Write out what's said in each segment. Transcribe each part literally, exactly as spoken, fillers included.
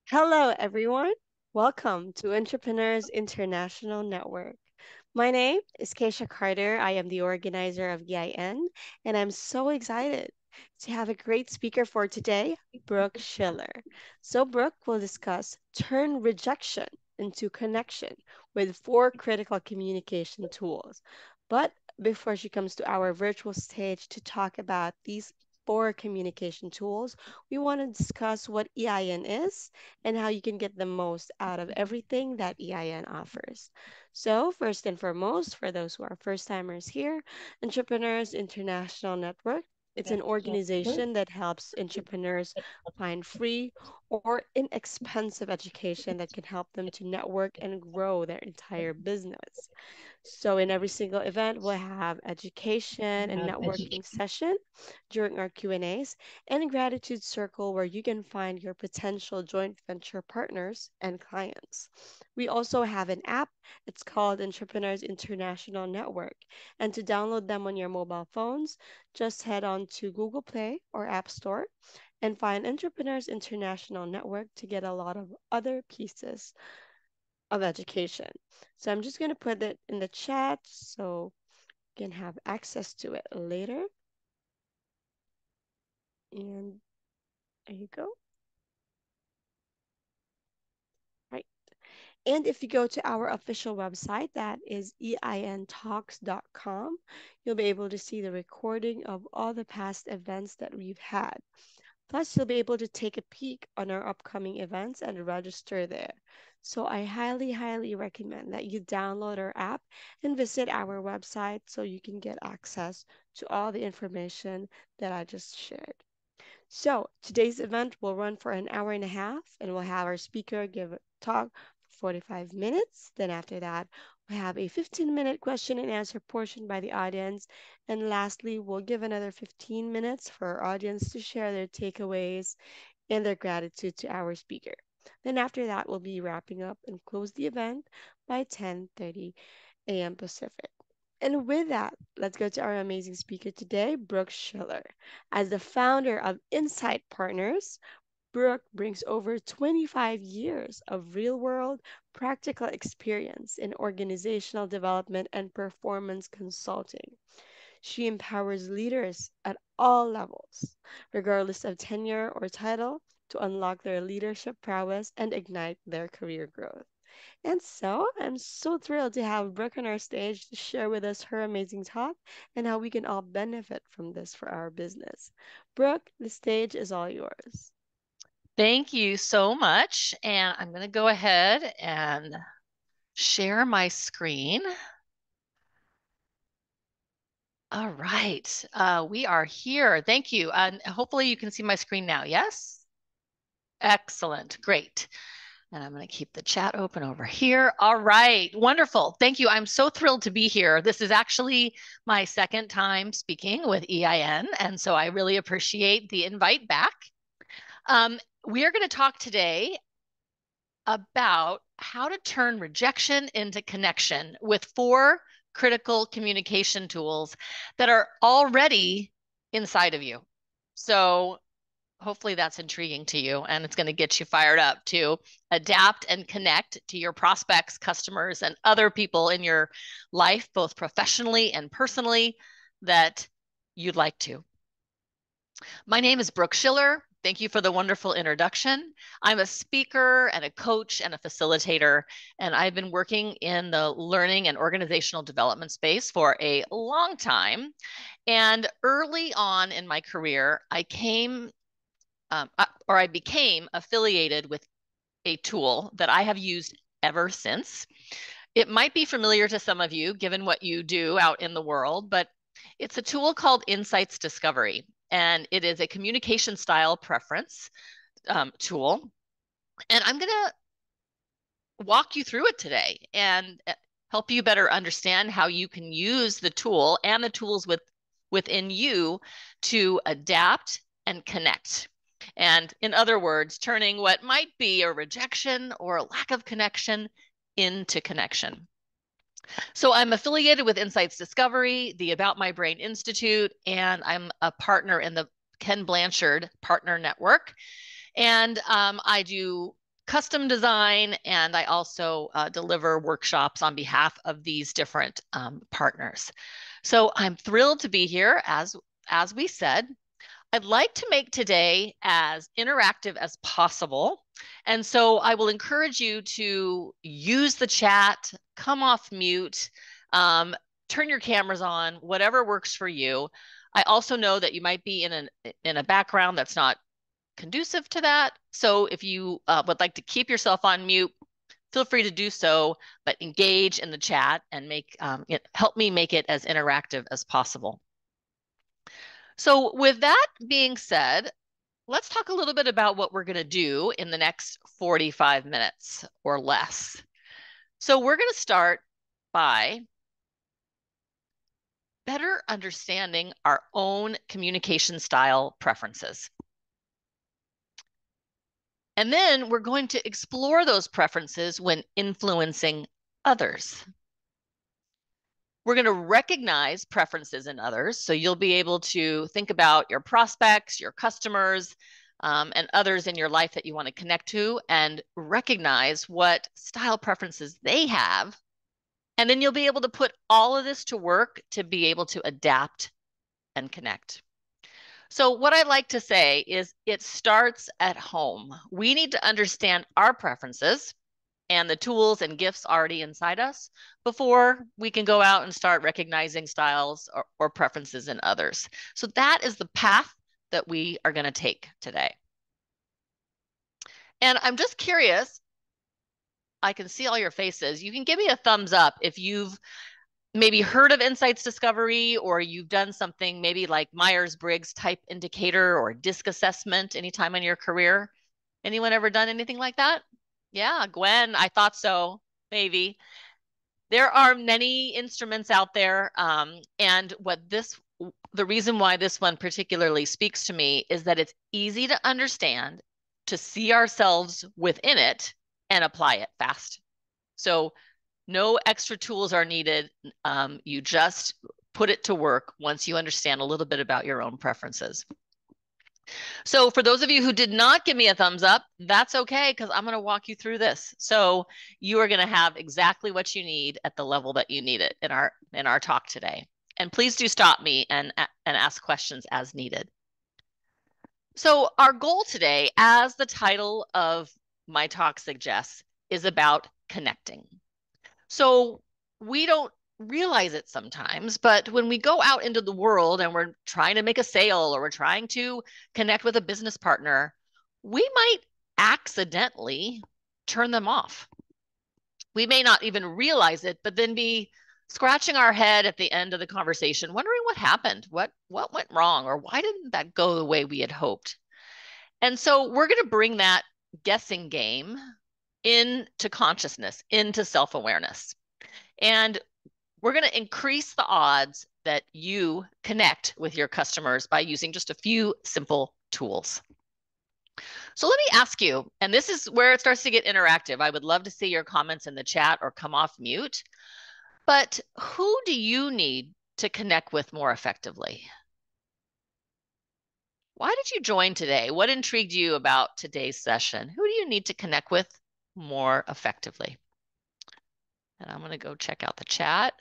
Hello, everyone. Welcome to Entrepreneurs International Network. My name is Keisha Carter. I am the organizer of E I N, and I'm so excited to have a great speaker for today, Brooke Schiller. So, Brooke will discuss turn rejection into connection with four critical communication tools. But before she comes to our virtual stage to talk about these four communication tools, we want to discuss what E I N is and how you can get the most out of everything that E I N offers. So, first and foremost, for those who are first timers here, Entrepreneurs International Network. It's an organization that helps entrepreneurs find free or inexpensive education that can help them to network and grow their entire business. So in every single event, we'll have education and networking session during our Q and A's and a gratitude circle where you can find your potential joint venture partners and clients. We also have an app. It's called Entrepreneurs International Network. And to download them on your mobile phones, just head on to Google Play or App Store and find Entrepreneurs International Network to get a lot of other pieces of education. So I'm just going to put it in the chat so you can have access to it later. And there you go. Right. And if you go to our official website, that is E I N talks dot com, you'll be able to see the recording of all the past events that we've had. Plus, you'll be able to take a peek on our upcoming events and register there. So I highly, highly recommend that you download our app and visit our website so you can get access to all the information that I just shared. So today's event will run for an hour and a half, and we'll have our speaker give a talk for forty-five minutes. Then after that, we'll have a fifteen minute question and answer portion by the audience. And lastly, we'll give another fifteen minutes for our audience to share their takeaways and their gratitude to our speaker. Then after that, we'll be wrapping up and close the event by ten thirty a m Pacific. And with that, let's go to our amazing speaker today, Brooke Schiller. As the founder of Incite Partners, Brooke brings over twenty-five years of real world practical experience in organizational development and performance consulting. She empowers leaders at all levels, regardless of tenure or title, to unlock their leadership prowess and ignite their career growth. And so I'm so thrilled to have Brooke on our stage to share with us her amazing talk and how we can all benefit from this for our business. Brooke, the stage is all yours. Thank you so much. And I'm going to go ahead and share my screen. All right. Uh, we are here. Thank you. And hopefully you can see my screen now. Yes? Excellent. Great. And I'm going to keep the chat open over here. All right. Wonderful. Thank you. I'm so thrilled to be here. This is actually my second time speaking with E I N. And so I really appreciate the invite back. Um, we are going to talk today about how to turn rejection into connection with four critical communication tools that are already inside of you. So hopefully that's intriguing to you and it's going to get you fired up to adapt and connect to your prospects, customers, and other people in your life, both professionally and personally, that you'd like to. My name is Brooke Schiller. Thank you for the wonderful introduction. I'm a speaker and a coach and a facilitator, and I've been working in the learning and organizational development space for a long time. And early on in my career, I came um, or I became affiliated with a tool that I have used ever since. It might be familiar to some of you, given what you do out in the world, but it's a tool called Insights Discovery, and it is a communication style preference um, tool. And I'm going to walk you through it today and help you better understand how you can use the tool and the tools with, within you to adapt and connect. And in other words, turning what might be a rejection or a lack of connection into connection. So I'm affiliated with Insights Discovery, the About My Brain Institute, and I'm a partner in the Ken Blanchard Partner Network. And um, I do custom design, and I also uh, deliver workshops on behalf of these different um, partners. So I'm thrilled to be here. As, as we said, I'd like to make today as interactive as possible. And so I will encourage you to use the chat, come off mute, um, turn your cameras on, whatever works for you. I also know that you might be in, an, in a background that's not conducive to that. So if you uh, would like to keep yourself on mute, feel free to do so, but engage in the chat and make um, it, help me make it as interactive as possible. So with that being said, let's talk a little bit about what we're going to do in the next forty-five minutes or less. So we're going to start by better understanding our own communication style preferences. And then we're going to explore those preferences when influencing others. We're going to recognize preferences in others. So you'll be able to think about your prospects, your customers, um, and others in your life that you want to connect to and recognize what style preferences they have. And then you'll be able to put all of this to work to be able to adapt and connect. So what I like to say is it starts at home. We need to understand our preferences and the tools and gifts already inside us before we can go out and start recognizing styles or, or preferences in others. So that is the path that we are going to take today. And I'm just curious, I can see all your faces. You can give me a thumbs up if you've maybe heard of insights discovery, or you've done something maybe like Myers-Briggs type indicator or DISC assessment anytime in your career. Anyone ever done anything like that? Yeah, Gwen, I thought so, maybe. There are many instruments out there. Um, and what this, the reason why this one particularly speaks to me is that it's easy to understand, to see ourselves within it and apply it fast. So no extra tools are needed. Um, you just put it to work once you understand a little bit about your own preferences. So for those of you who did not give me a thumbs up, that's okay, because I'm going to walk you through this. So you are going to have exactly what you need at the level that you need it in our in our talk today. And please do stop me and, and ask questions as needed. So our goal today, as the title of my talk suggests, is about connecting. So we don't realize it sometimes, but when we go out into the world and we're trying to make a sale or we're trying to connect with a business partner, we might accidentally turn them off. We may not even realize it, but then be scratching our head at the end of the conversation, wondering what happened, what what went wrong, or why didn't that go the way we had hoped? And so we're going to bring that guessing game into consciousness, into self-awareness. And we're going to increase the odds that you connect with your customers by using just a few simple tools. So let me ask you, and this is where it starts to get interactive. I would love to see your comments in the chat or come off mute. But who do you need to connect with more effectively? Why did you join today? What intrigued you about today's session? Who do you need to connect with more effectively? And I'm going to go check out the chat.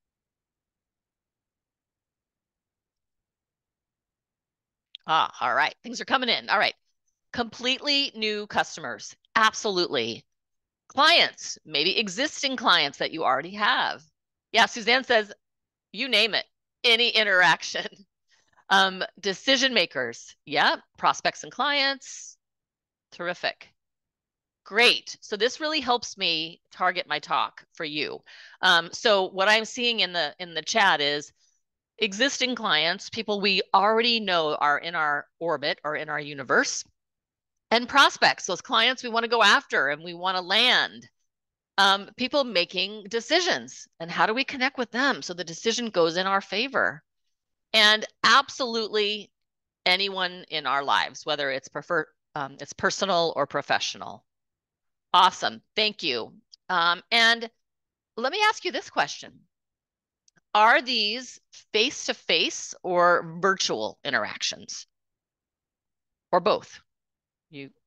Ah, all right. Things are coming in. All right. Completely new customers. Absolutely. Clients, maybe existing clients that you already have. Yeah, Suzanne says, you name it, any interaction. Um, decision makers. Yeah, prospects and clients. Terrific. Great. So this really helps me target my talk for you. Um, so what I'm seeing in the in the chat is existing clients, people we already know are in our orbit or in our universe, and prospects, those clients we want to go after and we want to land. Um, people making decisions, and how do we connect with them so the decision goes in our favor? And absolutely anyone in our lives, whether it's prefer um, it's personal or professional. Awesome. Thank you. Um, and let me ask you this question. Are these face-to-face or virtual interactions? Or both? You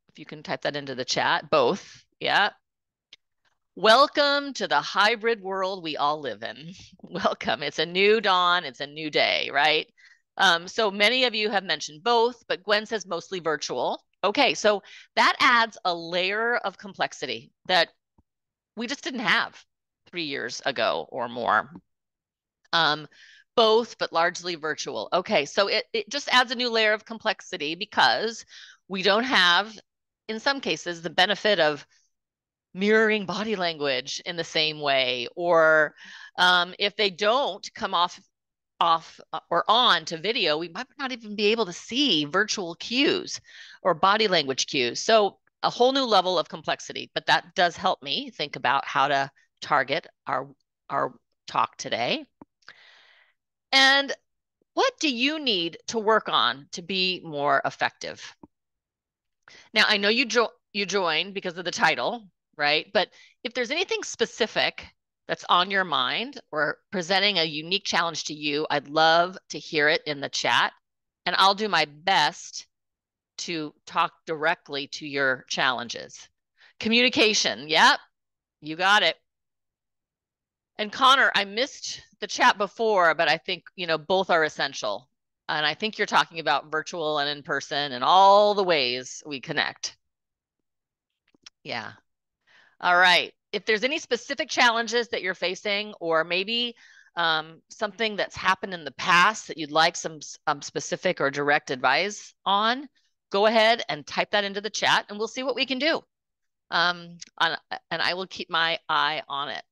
If you can type that into the chat, both. Yeah. Welcome to the hybrid world we all live in. Welcome. It's a new dawn. It's a new day, right? Um, so many of you have mentioned both, but Gwen says mostly virtual. Okay, so that adds a layer of complexity that we just didn't have three years ago or more. Um, both, but largely virtual. Okay, so it, it just adds a new layer of complexity because we don't have, in some cases, the benefit of mirroring body language in the same way, or um, if they don't come off off or on to video, we might not even be able to see virtual cues or body language cues. So a whole new level of complexity, but that does help me think about how to target our our talk today. And what do you need to work on to be more effective? Now, I know you jo- you joined because of the title, right? But if there's anything specific that's on your mind or presenting a unique challenge to you, I'd love to hear it in the chat. And I'll do my best to talk directly to your challenges. Communication. Yep, you got it. And Connor, I missed the chat before, but I think, you know, both are essential. And I think you're talking about virtual and in person and all the ways we connect. Yeah. All right. If there's any specific challenges that you're facing, or maybe um, something that's happened in the past that you'd like some um, specific or direct advice on, go ahead and type that into the chat and we'll see what we can do. Um, on, and I will keep my eye on it.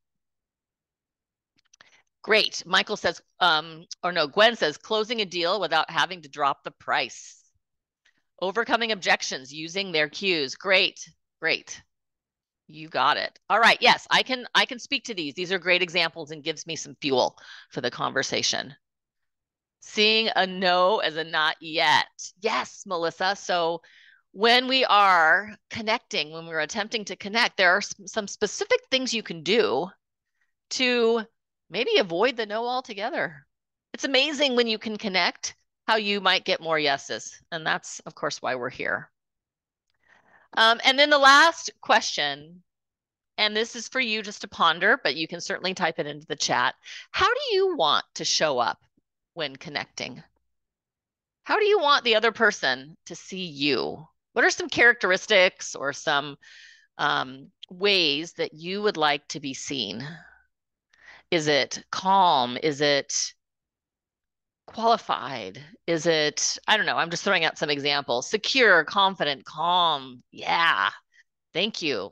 Great. Michael says, um, or no, Gwen says, closing a deal without having to drop the price. Overcoming objections using their cues. Great. Great. You got it. All right. Yes, I can I can speak to these. These are great examples and gives me some fuel for the conversation. Seeing a no as a not yet. Yes, Melissa. So when we are connecting, when we're attempting to connect, there are some specific things you can do to maybe avoid the no altogether. It's amazing when you can connect how you might get more yeses. And that's, of course, why we're here. Um, and then the last question, and this is for you just to ponder, but you can certainly type it into the chat. How do you want to show up when connecting? How do you want the other person to see you? What are some characteristics or some um, ways that you would like to be seen? Is it calm? Is it qualified? Is it, I don't know, I'm just throwing out some examples. Secure, confident, calm. Yeah, thank you.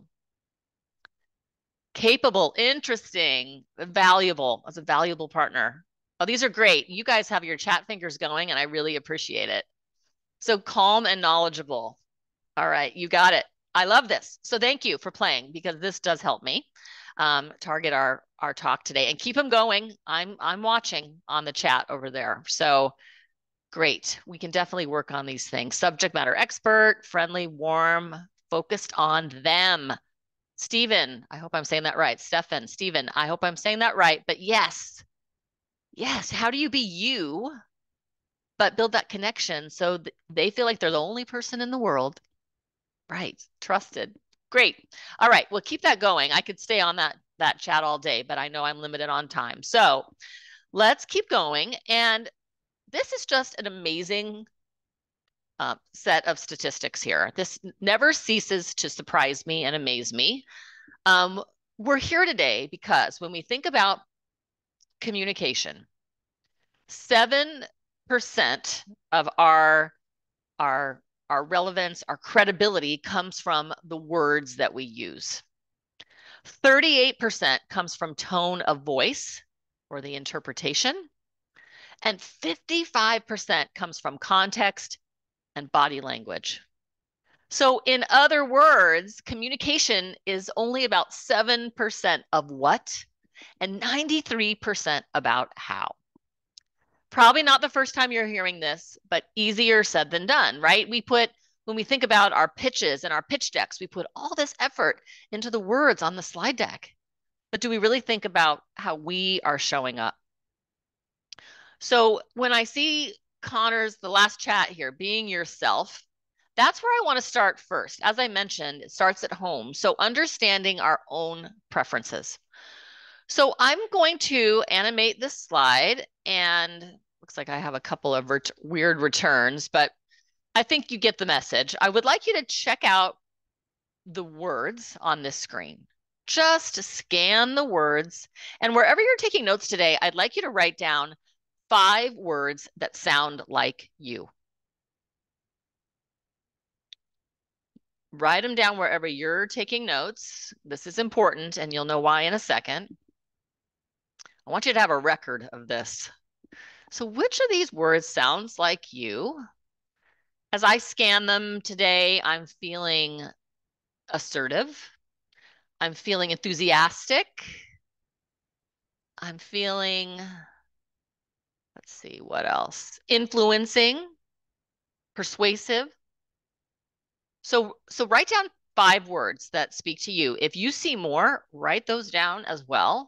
Capable, interesting, valuable, as a valuable partner. Oh, these are great. You guys have your chat fingers going, and I really appreciate it. So calm and knowledgeable. All right, you got it. I love this. So thank you for playing because this does help me um, target our our talk today and keep them going. I'm I'm watching on the chat over there. So great. We can definitely work on these things. Subject matter expert, friendly, warm, focused on them. Stephen, I hope I'm saying that right. Stefan, Stephen, I hope I'm saying that right. But yes, yes. How do you be you, but build that connection so th- they feel like they're the only person in the world? Right. Trusted. Great. All right. Well, keep that going. I could stay on that that chat all day, but I know I'm limited on time. So let's keep going. And this is just an amazing uh, set of statistics here. This never ceases to surprise me and amaze me. Um, we're here today because when we think about communication, seven percent of our, our, our relevance, our credibility comes from the words that we use. thirty-eight percent comes from tone of voice or the interpretation. And fifty-five percent comes from context and body language. So, in other words, communication is only about seven percent of what and ninety-three percent about how. Probably not the first time you're hearing this, but easier said than done, right? We put, when we think about our pitches and our pitch decks, we put all this effort into the words on the slide deck. But do we really think about how we are showing up? So when I see Connor's, the last chat here, being yourself, That's where I want to start first. As I mentioned, it starts at home. So understanding our own preferences. So I'm going to animate this slide, and looks like I have a couple of ret weird returns, but I think you get the message. I would like you to check out the words on this screen. Just scan the words, and wherever you're taking notes today, I'd like you to write down five words that sound like you. Write them down wherever you're taking notes. This is important, and you'll know why in a second. I want you to have a record of this. So which of these words sounds like you? As I scan them today, I'm feeling assertive. I'm feeling enthusiastic. I'm feeling, let's see, what else? Influencing, persuasive. So, so write down five words that speak to you. If you see more, write those down as well.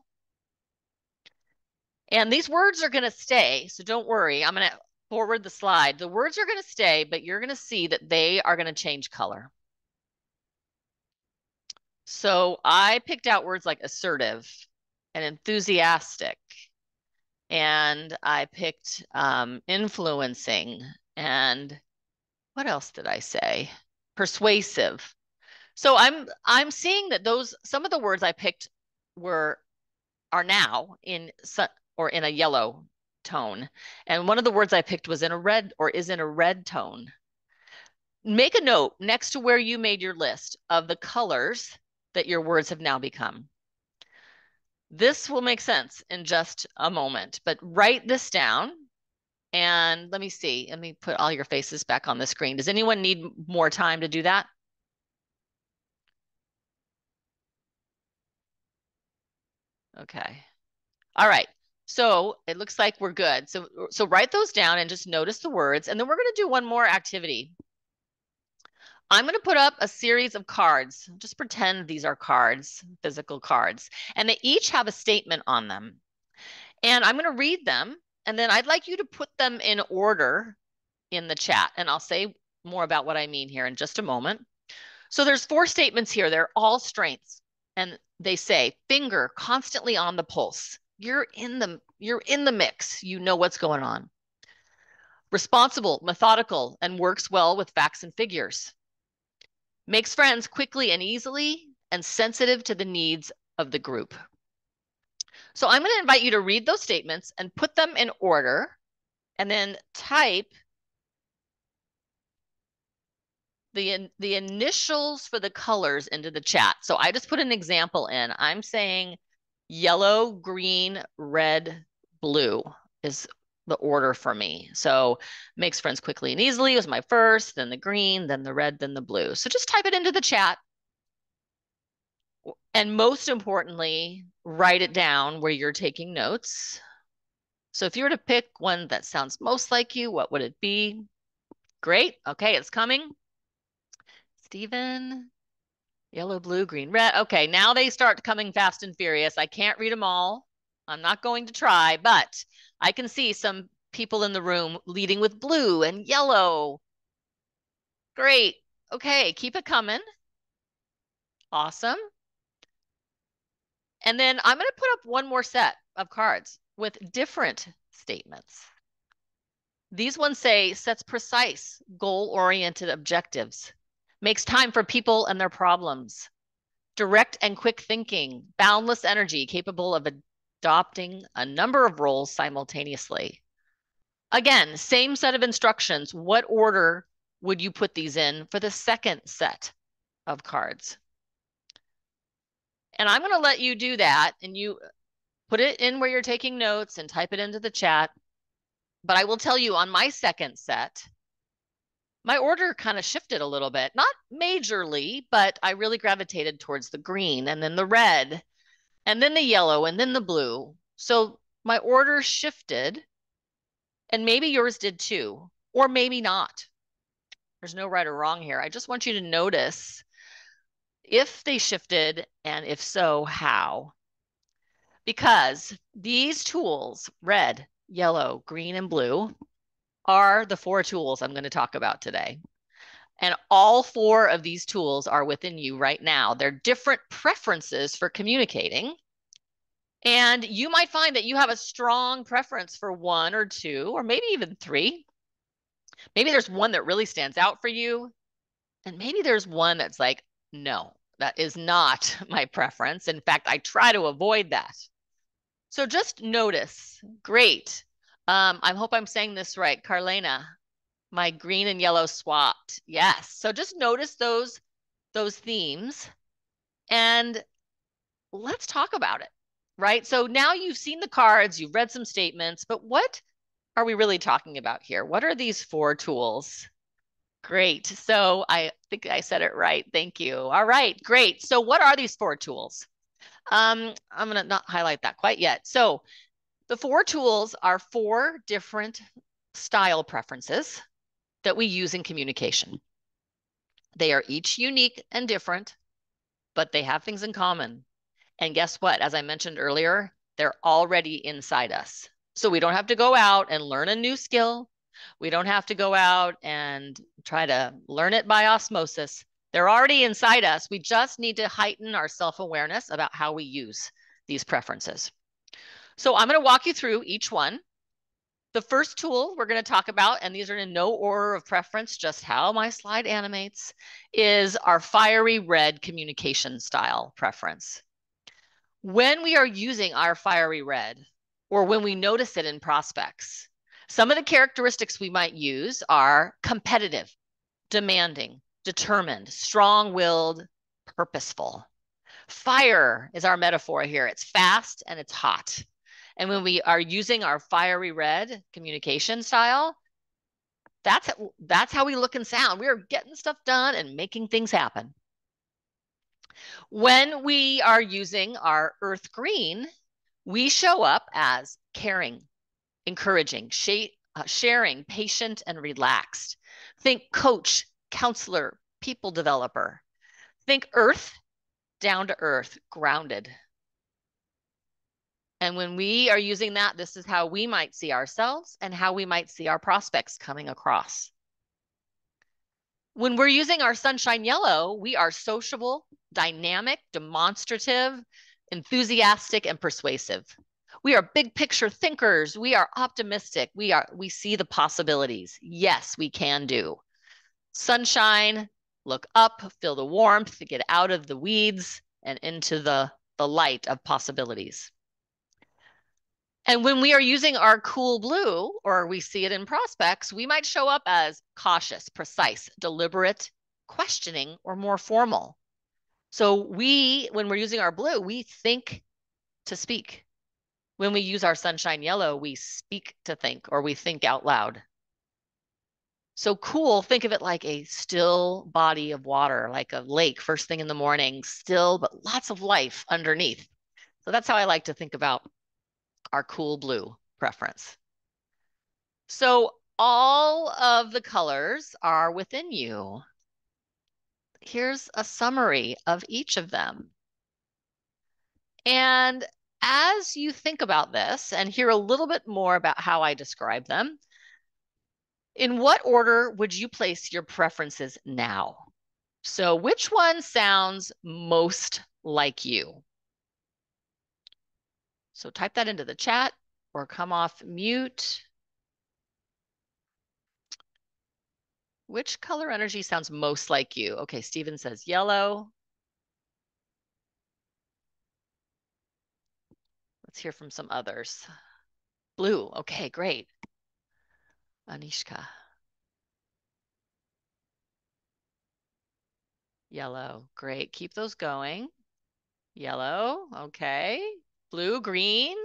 And these words are going to stay. So don't worry. I'm going to forward the slide. The words are going to stay, but you're going to see that they are going to change color. So I picked out words like assertive and enthusiastic. And I picked um, influencing. And what else did I say? Persuasive. So I'm I'm seeing that those some of the words I picked were are now in or in a yellow tone. And one of the words I picked was in a red or is in a red tone. Make a note next to where you made your list of the colors that your words have now become. This will make sense in just a moment, but write this down. And let me see, let me put all your faces back on the screen. Does anyone need more time to do that? Okay. All right. So it looks like we're good. So, so write those down and just notice the words. And then we're going to do one more activity. I'm going to put up a series of cards. Just pretend these are cards, physical cards, and they each have a statement on them. And I'm going to read them. And then I'd like you to put them in order in the chat. And I'll say more about what I mean here in just a moment. So there's four statements here. They're all strengths. And they say, finger constantly on the pulse. You're in the, you're in the mix. You know what's going on. Responsible, methodical, and works well with facts and figures. Makes friends quickly and easily, and sensitive to the needs of the group. So I'm going to invite you to read those statements and put them in order, and then type the, the initials for the colors into the chat. So I just put an example in. I'm saying yellow, green, red, blue is the order for me. So makes friends quickly and easily was my first, then the green, then the red, then the blue. So just type it into the chat. And most importantly, write it down where you're taking notes. So if you were to pick one that sounds most like you, what would it be? Great. Okay, it's coming. Stephen, yellow, blue, green, red. Okay, now they start coming fast and furious. I can't read them all. I'm not going to try, but I can see some people in the room leading with blue and yellow. Great. Okay, keep it coming. Awesome. And then I'm going to put up one more set of cards with different statements. These ones say sets precise, goal-oriented objectives, makes time for people and their problems, direct and quick thinking, boundless energy, capable of adopting a number of roles simultaneously. Again, same set of instructions. What order would you put these in for the second set of cards? And I'm going to let you do that, and you put it in where you're taking notes and type it into the chat. But I will tell you on my second set, my order kind of shifted a little bit, not majorly, but I really gravitated towards the green and then the red and then the yellow and then the blue. So my order shifted, and maybe yours did too, or maybe not. There's no right or wrong here. I just want you to notice if they shifted, and if so, how. Because these tools, red, yellow, green, and blue, are the four tools I'm going to talk about today. And all four of these tools are within you right now. They're different preferences for communicating. And you might find that you have a strong preference for one or two, or maybe even three. Maybe there's one that really stands out for you. And maybe there's one that's like, no, that is not my preference. In fact, I try to avoid that. So just notice. Great. Um, I hope I'm saying this right. Carlena, my green and yellow swapped. Yes. So just notice those, those themes and let's talk about it, right? So now you've seen the cards, you've read some statements, but what are we really talking about here? What are these four tools? Great. So I think I said it right. Thank you. All right, great. So what are these four tools? Um, I'm going to not highlight that quite yet. So the four tools are four different style preferences that we use in communication. They are each unique and different, but they have things in common. And guess what? As I mentioned earlier, they're already inside us. So we don't have to go out and learn a new skill. We don't have to go out and try to learn it by osmosis. They're already inside us. We just need to heighten our self-awareness about how we use these preferences. So I'm going to walk you through each one. The first tool we're going to talk about, and these are in no order of preference, just how my slide animates, is our fiery red communication style preference. When we are using our fiery red, or when we notice it in prospects, some of the characteristics we might use are competitive, demanding, determined, strong-willed, purposeful. Fire is our metaphor here. It's fast and it's hot. And when we are using our fiery red communication style, that's, that's how we look and sound. We are getting stuff done and making things happen. When we are using our earth green, we show up as caring, encouraging, sh uh, sharing, patient, and relaxed. Think coach, counselor, people developer. Think earth, down to earth, grounded. And when we are using that, this is how we might see ourselves and how we might see our prospects coming across. When we're using our sunshine yellow, we are sociable, dynamic, demonstrative, enthusiastic, and persuasive. We are big picture thinkers. We are optimistic. We are we see the possibilities. Yes, we can do. Sunshine, look up, feel the warmth, get out of the weeds and into the, the light of possibilities. And when we are using our cool blue, or we see it in prospects, we might show up as cautious, precise, deliberate, questioning, or more formal. So we, when we're using our blue, we think to speak. When we use our sunshine yellow, we speak to think, or we think out loud. So cool, think of it like a still body of water, like a lake first thing in the morning, still, but lots of life underneath. So that's how I like to think about our cool blue preference. So all of the colors are within you. Here's a summary of each of them. And as you think about this and hear a little bit more about how I describe them, in what order would you place your preferences now? So which one sounds most like you? So type that into the chat or come off mute. Which color energy sounds most like you? Okay, Stephen says yellow. Let's hear from some others. Blue, okay, great. Anishka. Yellow, great. Keep those going. Yellow, okay. Blue, green.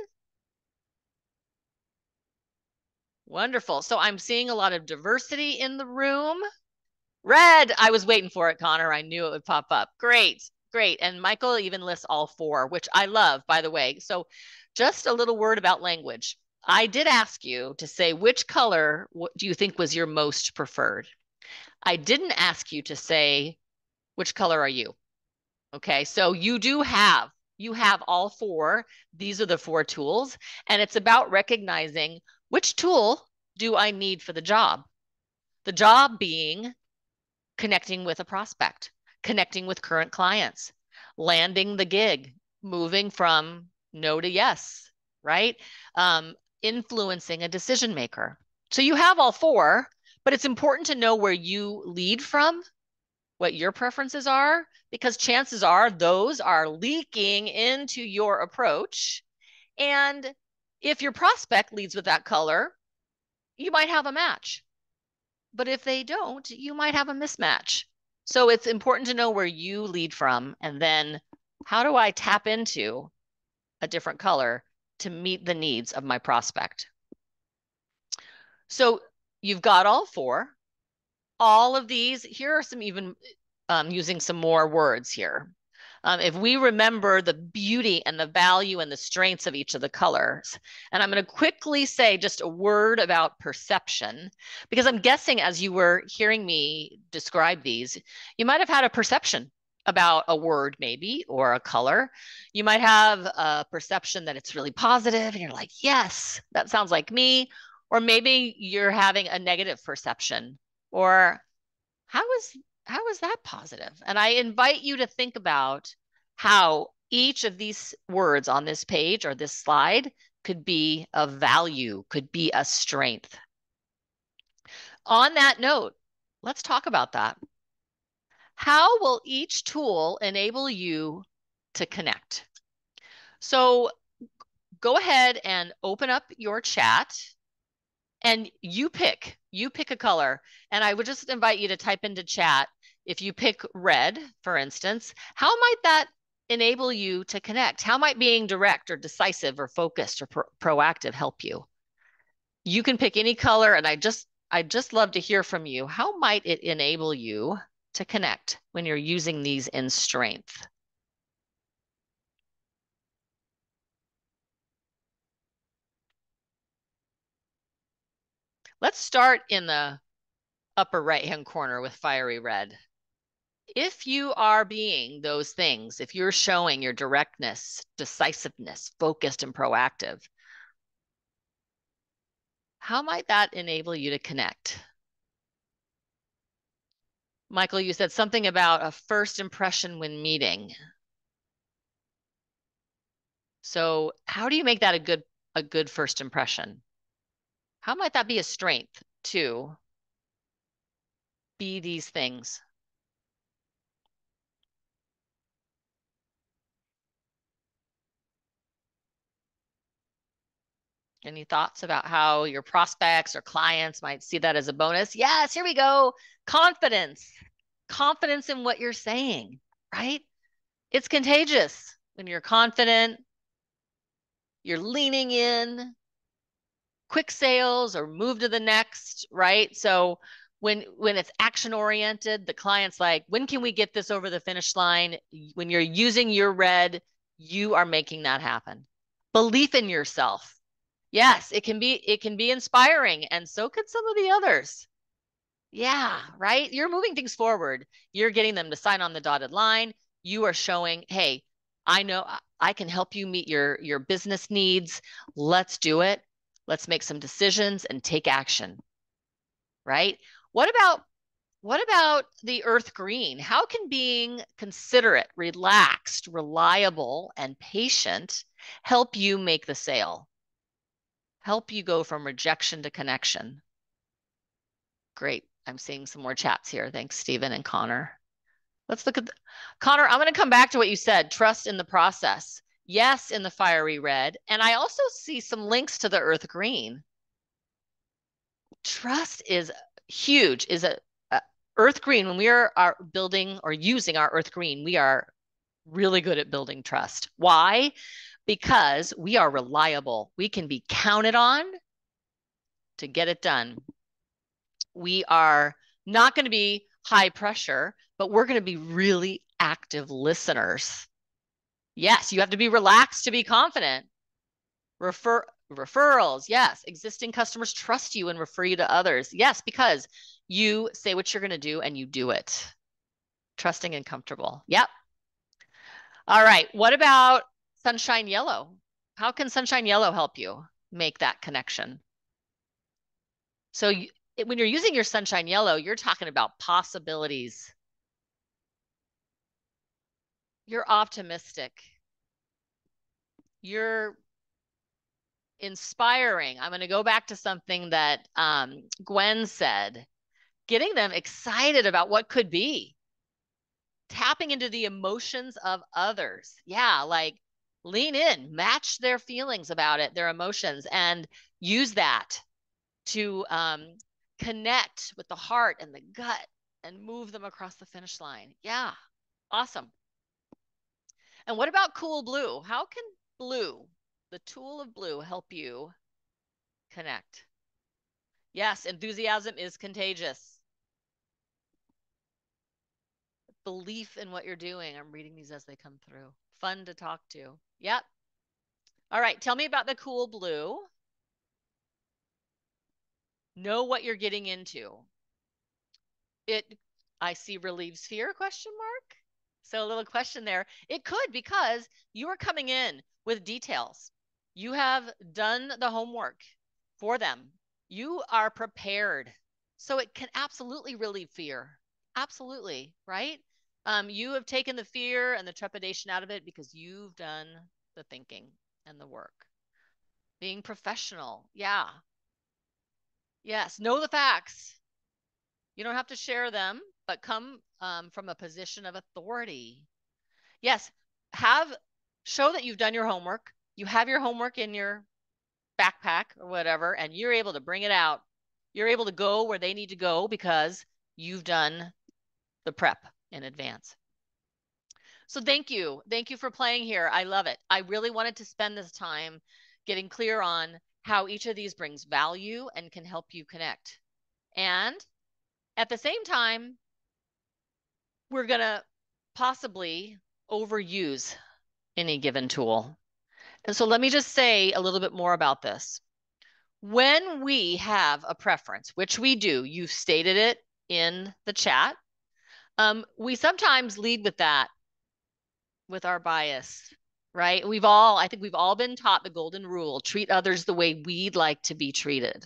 Wonderful. So I'm seeing a lot of diversity in the room. Red, I was waiting for it, Connor. I knew it would pop up. Great, great. And Michael even lists all four, which I love, by the way. So just a little word about language. I did ask you to say which color do you think was your most preferred. I didn't ask you to say which color are you. Okay, so you do have, you have all four. These are the four tools. And it's about recognizing which tool do I need for the job? The job being connecting with a prospect, connecting with current clients, landing the gig, moving from no to yes, right? Um, influencing a decision maker. So you have all four, but it's important to know where you lead from, what your preferences are, because chances are those are leaking into your approach. And if your prospect leads with that color, you might have a match. But if they don't, you might have a mismatch. So it's important to know where you lead from, and then how do I tap into a different color to meet the needs of my prospect? So you've got all four. All of these, here are some even um, using some more words here. Um, if we remember the beauty and the value and the strengths of each of the colors, and I'm going to quickly say just a word about perception, because I'm guessing as you were hearing me describe these, you might have had a perception about a word maybe or a color. You might have a perception that it's really positive and you're like, yes, that sounds like me. Or maybe you're having a negative perception, or how is how is that positive? And I invite you to think about how each of these words on this page or this slide could be a value, could be a strength. On that note, let's talk about that. How will each tool enable you to connect? So go ahead and open up your chat and you pick, you pick a color. And I would just invite you to type into chat, if you pick red, for instance, how might that enable you to connect? How might being direct or decisive or focused or pro proactive help you? You can pick any color, and I just, I just love to hear from you. How might it enable you to connect when you're using these in strength? Let's start in the upper right-hand corner with fiery red. If you are being those things, if you're showing your directness, decisiveness, focused, and proactive, how might that enable you to connect? Michael, you said something about a first impression when meeting. So how do you make that a good a good first impression? How might that be a strength to be these things? Any thoughts about how your prospects or clients might see that as a bonus? Yes, here we go. Confidence. Confidence in what you're saying, right? It's contagious when you're confident, you're leaning in, quick sales or move to the next, right? So when when it's action oriented, the client's like, when can we get this over the finish line? When you're using your red, you are making that happen. Belief in yourself. Yes, it can be it can be inspiring, and so could some of the others. Yeah, right? You're moving things forward. You're getting them to sign on the dotted line. You are showing, hey, I know I can help you meet your your business needs. Let's do it. Let's make some decisions and take action, right? What about what about the earth green? How can being considerate, relaxed, reliable, and patient help you make the sale? Help you go from rejection to connection? Great. I'm seeing some more chats here. Thanks, Stephen and Connor. Let's look at the, Connor. I'm going to come back to what you said. Trust in the process. Yes, in the fiery red. And I also see some links to the earth green. Trust is huge. Is a, a earth green. When we are, are building or using our earth green, we are really good at building trust. Why? Because we are reliable. We can be counted on to get it done. We are not going to be high pressure, but we're going to be really active listeners. Yes, you have to be relaxed to be confident. Refer referrals. Yes, existing customers trust you and refer you to others. Yes, because you say what you're going to do and you do it. Trusting and comfortable. Yep. All right. What about sunshine yellow? How can sunshine yellow help you make that connection? So it, when you're using your sunshine yellow, you're talking about possibilities. You're optimistic. You're inspiring. I'm going to go back to something that um, Gwen said, getting them excited about what could be, tapping into the emotions of others. Yeah, like lean in, match their feelings about it, their emotions, and use that to um, connect with the heart and the gut and move them across the finish line. Yeah, awesome. And what about cool blue? How can blue, the tool of blue, help you connect? Yes, enthusiasm is contagious. Belief in what you're doing. I'm reading these as they come through. Fun to talk to. Yep. All right, tell me about the cool blue. Know what you're getting into. It, I see, relieves fear, question mark. So a little question there. It could, because you are coming in with details. You have done the homework for them. You are prepared. So it can absolutely relieve fear. Absolutely, right? Um, you have taken the fear and the trepidation out of it because you've done the thinking and the work. Being professional. Yeah. Yes. Know the facts. You don't have to share them, but come um, from a position of authority. Yes. Have, show that you've done your homework. You have your homework in your backpack or whatever, and you're able to bring it out. You're able to go where they need to go because you've done the prep in advance. So thank you. Thank you for playing here. I love it. I really wanted to spend this time getting clear on how each of these brings value and can help you connect. And at the same time, we're going to possibly overuse any given tool. And so let me just say a little bit more about this. When we have a preference, which we do, you've stated it in the chat, um, we sometimes lead with that, with our bias, right? We've all, I think we've all been taught the golden rule, treat others the way we'd like to be treated.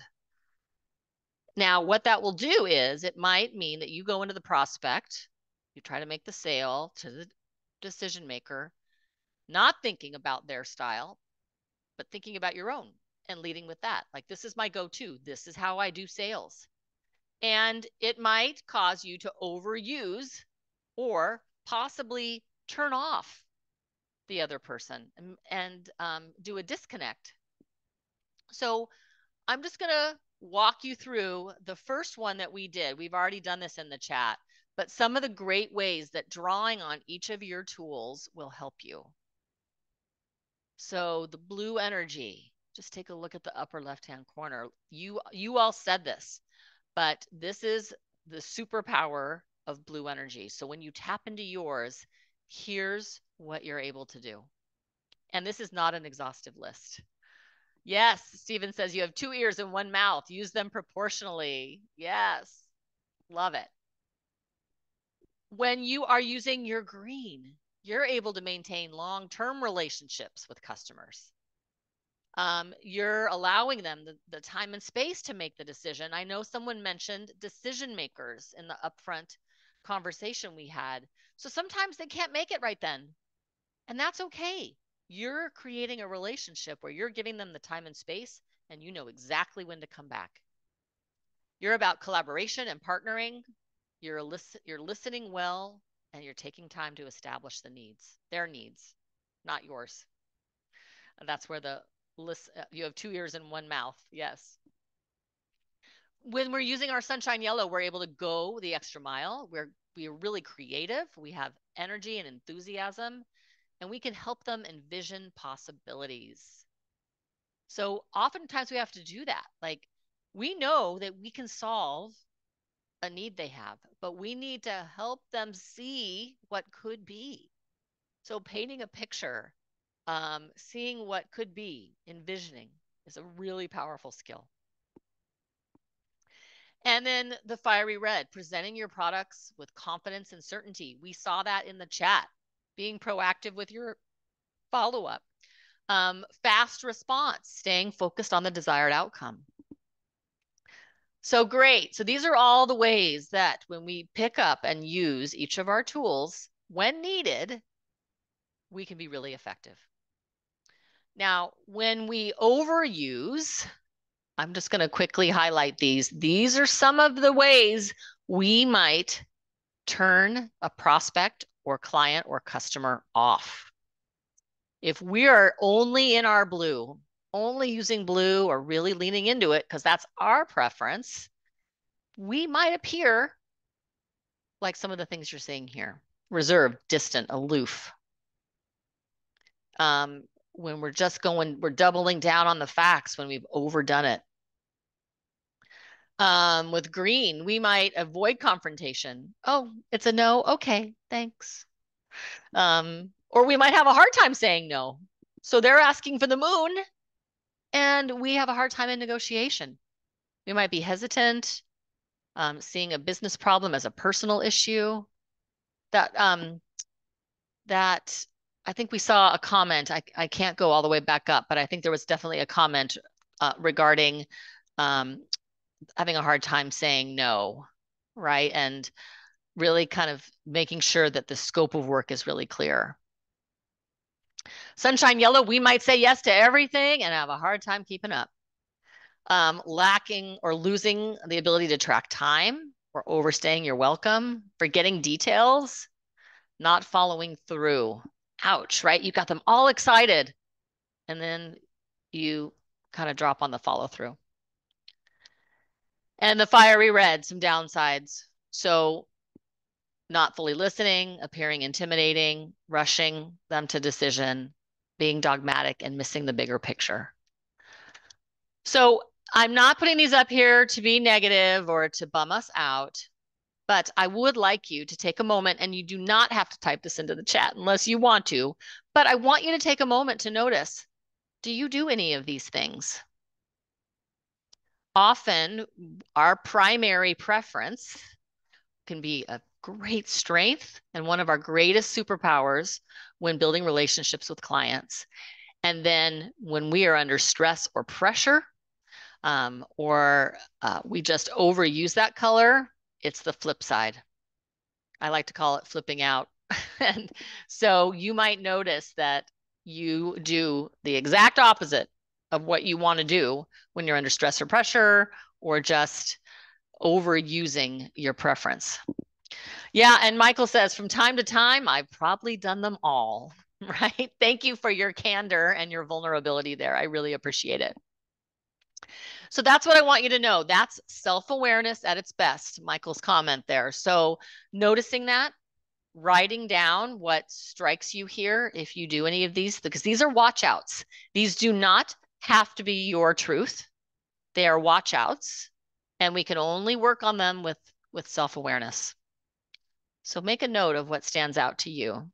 Now, what that will do is it might mean that you go into the prospect, you try to make the sale to the decision maker, not thinking about their style, but thinking about your own and leading with that. Like, this is my go-to. This is how I do sales. And it might cause you to overuse or possibly turn off the other person and, and um, do a disconnect. So I'm just going to walk you through the first one that we did. We've already done this in the chat, but some of the great ways that drawing on each of your tools will help you. So the blue energy, just take a look at the upper left-hand corner. You, you all said this, but this is the superpower of blue energy. So when you tap into yours, here's what you're able to do. And this is not an exhaustive list. Yes, Stephen says you have two ears and one mouth. Use them proportionally. Yes, love it. When you are using your green, you're able to maintain long-term relationships with customers. Um, you're allowing them the, the time and space to make the decision. I know someone mentioned decision makers in the upfront conversation we had. So sometimes they can't make it right then, and that's okay. You're creating a relationship where you're giving them the time and space, and you know exactly when to come back. You're about collaboration and partnering. You're, lis- you're listening well, and you're taking time to establish the needs, their needs, not yours. And that's where the list, you have two ears and one mouth. Yes. When we're using our sunshine yellow, we're able to go the extra mile. We're, we're really creative. We have energy and enthusiasm, and we can help them envision possibilities. So oftentimes we have to do that. Like, we know that we can solve a need they have, but we need to help them see what could be. So painting a picture, um, seeing what could be, envisioning is a really powerful skill. And then the fiery red, presenting your products with confidence and certainty. We saw that in the chat. Being proactive with your follow-up. Um, fast response, staying focused on the desired outcome. So great. So these are all the ways that when we pick up and use each of our tools, when needed, we can be really effective. Now, when we overuse, I'm just going to quickly highlight these. These are some of the ways we might turn a prospect or client or customer off. If we are only in our blue, only using blue or really leaning into it because that's our preference, we might appear like some of the things you're seeing here: reserved, distant, aloof. Um, when we're just going, we're doubling down on the facts when we've overdone it. Um, with green, we might avoid confrontation. Oh, it's a no. Okay, thanks. Um, or we might have a hard time saying no. So they're asking for the moon, and we have a hard time in negotiation. We might be hesitant, um, seeing a business problem as a personal issue. That um, that I think we saw a comment. I, I can't go all the way back up, but I think there was definitely a comment uh, regarding um, having a hard time saying no, right? And really kind of making sure that the scope of work is really clear. Sunshine yellow, we might say yes to everything and have a hard time keeping up. Um, lacking or losing the ability to track time or overstaying your welcome, forgetting details, not following through. Ouch, right? You got them all excited and then you kind of drop on the follow through. And the fiery red, some downsides. So not fully listening, appearing intimidating, rushing them to decision, being dogmatic, and missing the bigger picture. So I'm not putting these up here to be negative or to bum us out, but I would like you to take a moment, and you do not have to type this into the chat unless you want to, but I want you to take a moment to notice, do you do any of these things? Often our primary preference can be a great strength and one of our greatest superpowers when building relationships with clients. And then when we are under stress or pressure, um, or uh, we just overuse that color, it's the flip side. I like to call it flipping out. And so you might notice that you do the exact opposite of what you want to do when you're under stress or pressure, or just overusing your preference. Yeah, and Michael says, from time to time, I've probably done them all, right? Thank you for your candor and your vulnerability there. I really appreciate it. So that's what I want you to know. That's self-awareness at its best, Michael's comment there. So noticing that, writing down what strikes you here if you do any of these, because these are watch outs. These do not have to be your truth. They are watch outs, and we can only work on them with, with self-awareness. So make a note of what stands out to you.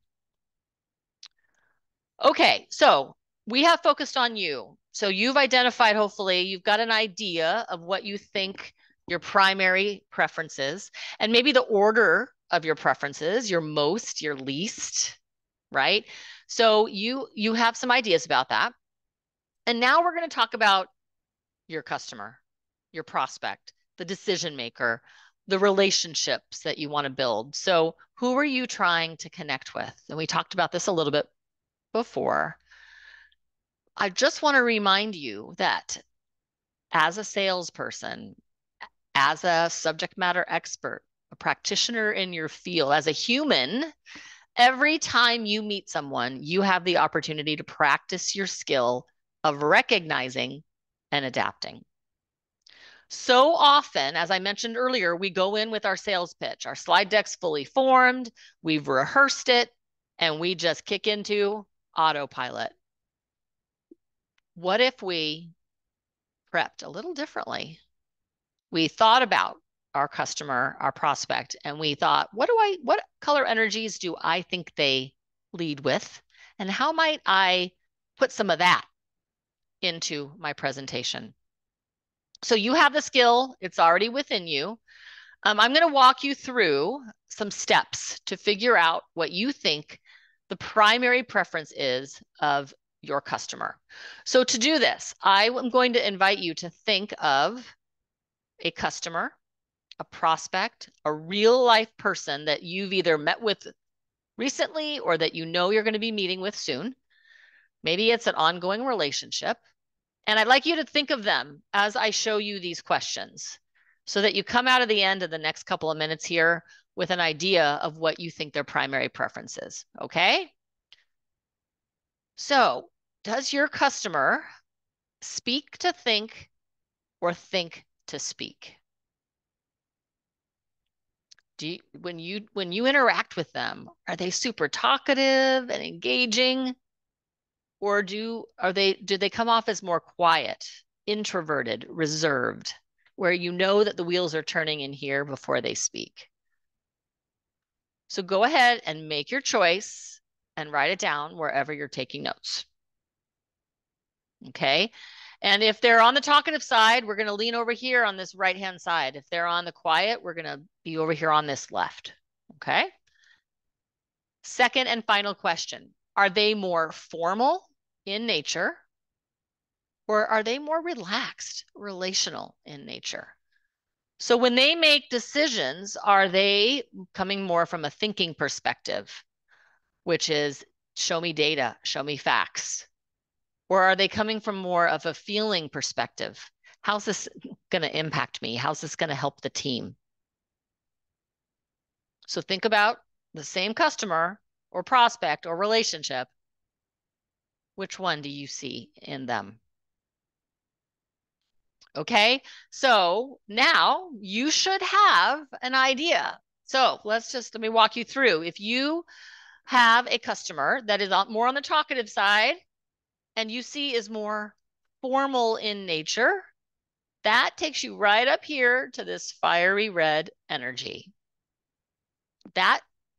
Okay, so we have focused on you. So you've identified, hopefully, you've got an idea of what you think your primary preferences, and maybe the order of your preferences, your most, your least, right? So you you have some ideas about that. And now we're going to talk about your customer, your prospect, the decision maker, the relationships that you want to build. So who are you trying to connect with? And we talked about this a little bit before. I just want to remind you that as a salesperson, as a subject matter expert, a practitioner in your field, as a human, every time you meet someone, you have the opportunity to practice your skill of recognizing and adapting. So often, as I mentioned earlier, we go in with our sales pitch, our slide deck's fully formed, we've rehearsed it, and we just kick into autopilot. What if we prepped a little differently? We thought about our customer, our prospect, and we thought, what do I, what color energies do I think they lead with? And how might I put some of that into my presentation? So you have the skill, it's already within you. Um, I'm going to walk you through some steps to figure out what you think the primary preference is of your customer. So to do this, I am going to invite you to think of a customer, a prospect, a real life person that you've either met with recently or that you know you're going to be meeting with soon. Maybe it's an ongoing relationship. And I'd like you to think of them as I show you these questions so that you come out of the end of the next couple of minutes here with an idea of what you think their primary preference is. Okay? So, does your customer speak to think or think to speak? Do you, when you when you interact with them, are they super talkative and engaging, or do are they do they come off as more quiet, introverted, reserved, where you know that the wheels are turning in here before they speak? So go ahead and make your choice and write it down wherever you're taking notes. Okay. And if they're on the talkative side, we're going to lean over here on this right-hand side. If they're on the quiet, we're going to be over here on this left. Okay. Second and final question. Are they more formal in nature, or are they more relaxed, relational in nature? So when they make decisions, are they coming more from a thinking perspective, which is show me data, show me facts? Or are they coming from more of a feeling perspective? How's this going to impact me? How's this going to help the team? So think about the same customer or prospect or relationship. Which one do you see in them? Okay, so now you should have an idea. So let's just, let me walk you through. If you have a customer that is more on the talkative side and you see is more formal in nature, that takes you right up here to this fiery red energy. That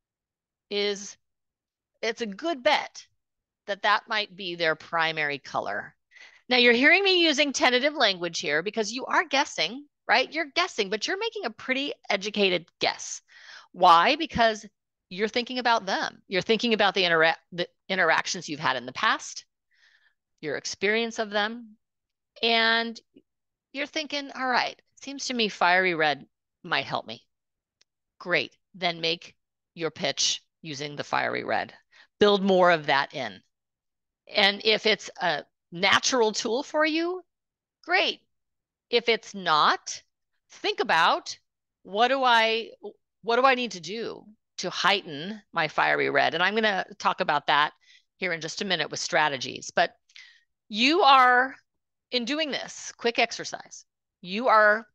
is, it's a good bet that that might be their primary color. Now you're hearing me using tentative language here because you are guessing, right? You're guessing, but you're making a pretty educated guess. Why? Because you're thinking about them. You're thinking about the, intera the interactions you've had in the past, your experience of them, and you're thinking, all right, it seems to me fiery red might help me. Great. Then make your pitch using the fiery red. Build more of that in. And if it's a natural tool for you, great. If it's not, think about what do I what do I need to do to heighten my fiery red? And I'm going to talk about that here in just a minute with strategies. But you are, in doing this quick exercise, you are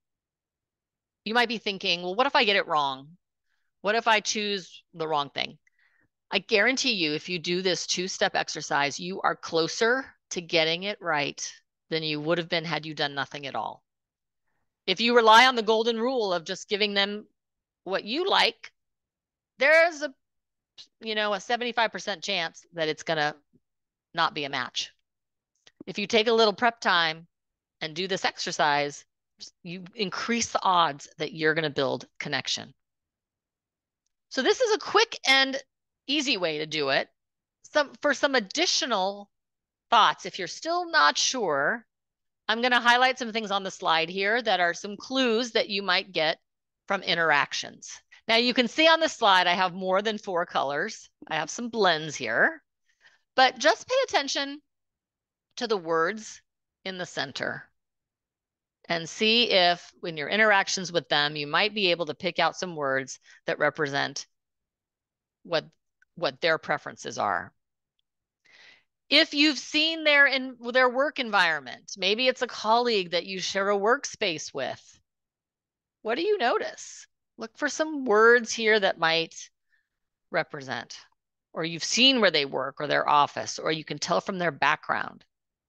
you might be thinking, well, what if I get it wrong? What if I choose the wrong thing? I guarantee you, if you do this two-step exercise, you are closer to getting it right than you would have been had you done nothing at all. If you rely on the golden rule of just giving them what you like, there's a, you know, a seventy-five percent chance that it's going to not be a match. If you take a little prep time and do this exercise, you increase the odds that you're going to build connection. So this is a quick and easy way to do it. Some, for some additional thoughts, if you're still not sure, I'm going to highlight some things on the slide here that are some clues that you might get from interactions. Now you can see on the slide, I have more than four colors. I have some blends here, but just pay attention to the words in the center and see if in your interactions with them, you might be able to pick out some words that represent what, what their preferences are. If you've seen their in their work environment, maybe it's a colleague that you share a workspace with. What do you notice? Look for some words here that might represent, or you've seen where they work or their office, or you can tell from their background.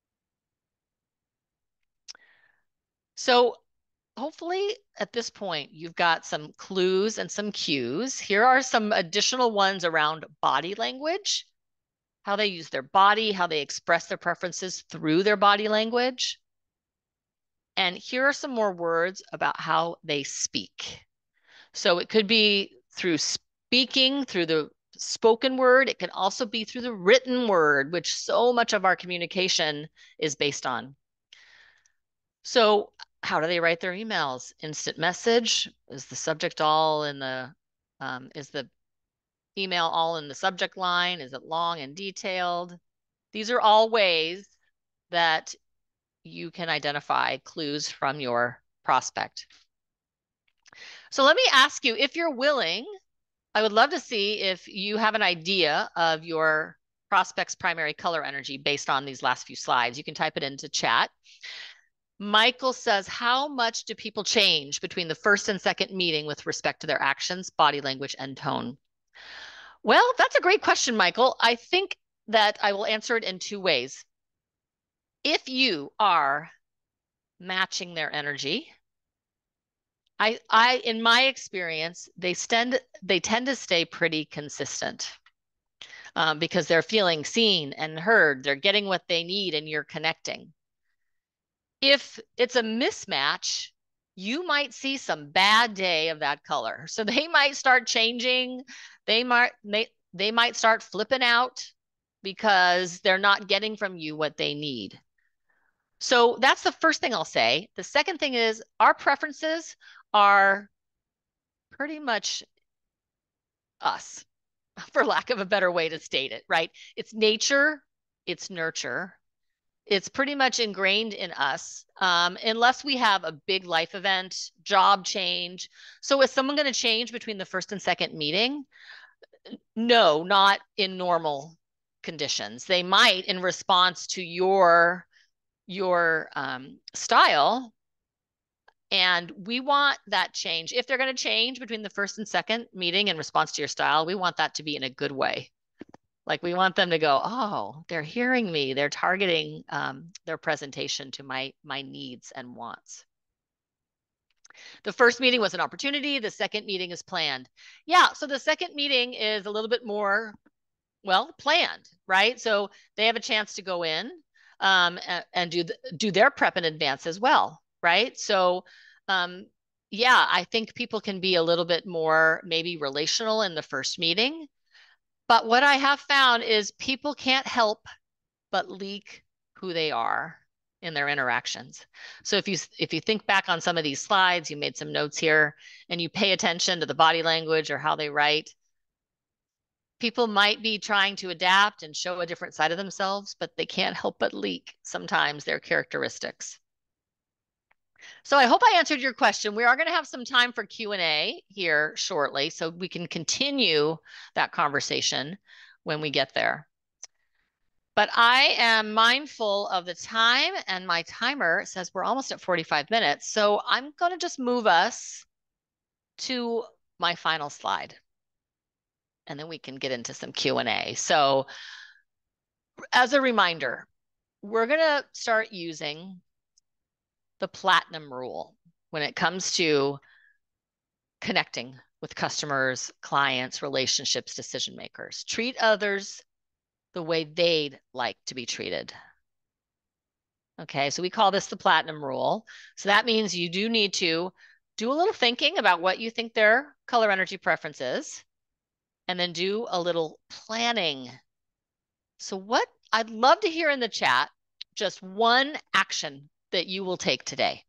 So hopefully at this point, you've got some clues and some cues. Here are some additional ones around body language, how they use their body, how they express their preferences through their body language. And here are some more words about how they speak. So it could be through speaking, through the spoken word. It can also be through the written word, which so much of our communication is based on. So How do they write their emails? Instant message? Is the subject all in the, um, is the email all in the subject line? Is it long and detailed? These are all ways that you can identify clues from your prospect. So let me ask you, if you're willing, I would love to see if you have an idea of your prospect's primary color energy based on these last few slides. You can type it into chat. Michael says, how much do people change between the first and second meeting with respect to their actions, body language, and tone? Well, that's a great question, Michael. I think that I will answer it in two ways. If you are matching their energy, I, I, in my experience, they tend, they tend to stay pretty consistent um, because they're feeling seen and heard. They're getting what they need, and you're connecting. If it's a mismatch, you might see some bad day of that color. So they might start changing. They might they, they might start flipping out because they're not getting from you what they need. So that's the first thing I'll say. The second thing is our preferences are pretty much us, for lack of a better way to state it, right? It's nature, it's nurture. It's pretty much ingrained in us, um, unless we have a big life event, job change. So is someone going to change between the first and second meeting? No, not in normal conditions. They might in response to your your um, style. And we want that change. If they're going to change between the first and second meeting in response to your style, we want that to be in a good way. Like we want them to go, oh, they're hearing me. They're targeting um, their presentation to my my needs and wants. The first meeting was an opportunity. The second meeting is planned. Yeah, so the second meeting is a little bit more, well, planned, right? So they have a chance to go in um, and, and do the, do their prep in advance as well, right? So um, yeah, I think people can be a little bit more maybe relational in the first meeting. But what I have found is people can't help but leak who they are in their interactions. So if you if you think back on some of these slides, you made some notes here, and you pay attention to the body language or how they write, people might be trying to adapt and show a different side of themselves, but they can't help but leak sometimes their characteristics. So I hope I answered your question. We are going to have some time for Q and A here shortly, so we can continue that conversation when we get there. But I am mindful of the time, and my timer says we're almost at forty-five minutes. So I'm going to just move us to my final slide, and then we can get into some Q and A. So as a reminder, we're going to start using the platinum rule when it comes to connecting with customers, clients, relationships, decision makers. Treat others the way they'd like to be treated. Okay, so we call this the platinum rule. So that means you do need to do a little thinking about what you think their color energy preference is, and then do a little planning. So what I'd love to hear in the chat, just one action that you will take today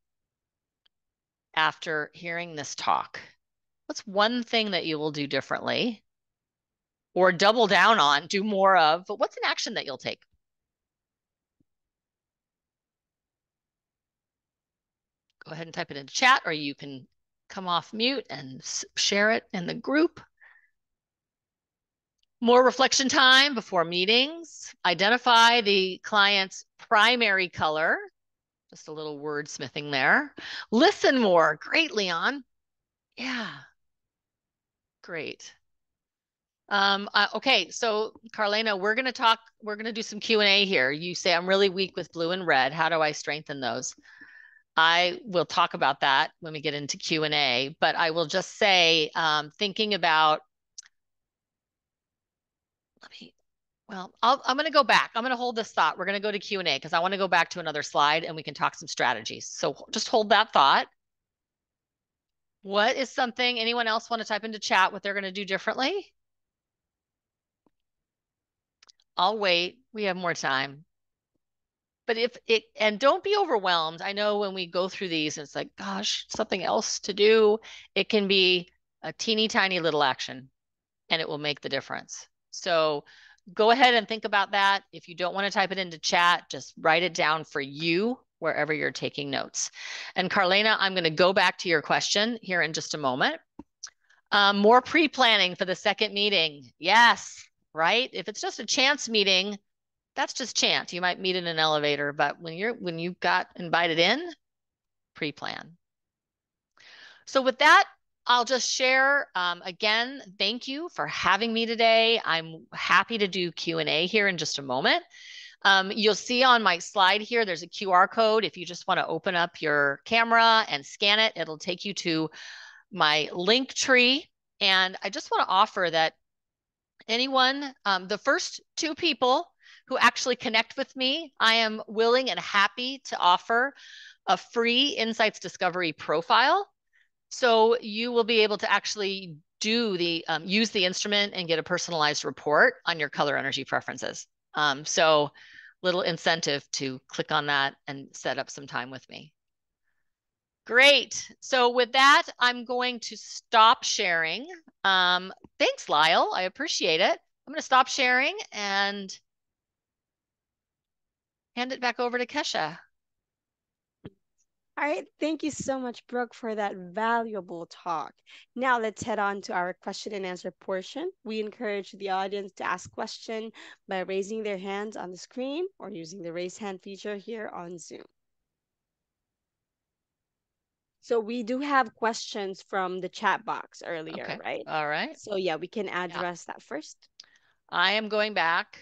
after hearing this talk. What's one thing that you will do differently or double down on, do more of, but what's an action that you'll take? Go ahead and type it into chat, or you can come off mute and share it in the group. More reflection time before meetings. Identify the client's primary color. Just a little wordsmithing there. Listen more. Great, Leon. Yeah, great. Um, uh, okay, so Carlena, we're gonna talk, we're gonna do some Q and A here. You say I'm really weak with blue and red. How do I strengthen those? I will talk about that when we get into Q and A, but I will just say, um, thinking about, let me, well, I'll, I'm going to go back. I'm going to hold this thought. We're going to go to Q and A because I want to go back to another slide and we can talk some strategies. So just hold that thought. What is something anyone else want to type into chat what they're going to do differently? I'll wait. We have more time. But if it, and don't be overwhelmed. I know when we go through these, it's like, gosh, something else to do. It can be a teeny tiny little action and it will make the difference. So go ahead and think about that. If you don't want to type it into chat, just write it down for you wherever you're taking notes. And Carlena, I'm going to go back to your question here in just a moment. Um, more pre-planning for the second meeting. Yes, right? If it's just a chance meeting, that's just chance. You might meet in an elevator, but when you're when you got invited in, pre-plan. So with that, I'll just share um, again, thank you for having me today. I'm happy to do Q and A here in just a moment. Um, you'll see on my slide here, there's a Q R code. If you just want to open up your camera and scan it, it'll take you to my link tree. And I just want to offer that anyone, um, the first two people who actually connect with me, I am willing and happy to offer a free Insights Discovery profile. So you will be able to actually do the um, use the instrument and get a personalized report on your color energy preferences. Um, so little incentive to click on that and set up some time with me. Great. So with that, I'm going to stop sharing. Um, thanks, Lyle. I appreciate it. I'm going to stop sharing and hand it back over to Kesha. All right, thank you so much, Brooke, for that valuable talk. Now let's head on to our question and answer portion. We encourage the audience to ask question by raising their hands on the screen or using the raise hand feature here on Zoom. So we do have questions from the chat box earlier, Okay. right? All right. So yeah, we can Yeah. address that first. I am going back